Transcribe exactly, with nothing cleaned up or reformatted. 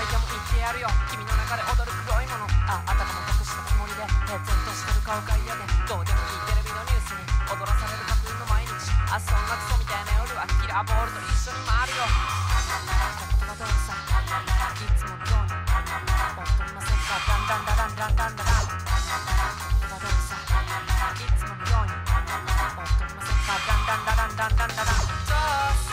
いても言ってやるよ、君の中で踊る黒いもの。あ、あたかも隠したつもりで平然としてる顔が嫌で、どうでもいいテレビのニュースに踊らされる架空の毎日。あ、そんなクソみたいな夜はキラーボールと一緒に回るよ。本当はどうさ、いつものように本当にませんか、ダンダンダダンダンダンダダン。本当はどうさ、いつものように本当にませんか、ダンダンダダンダンダンダダン。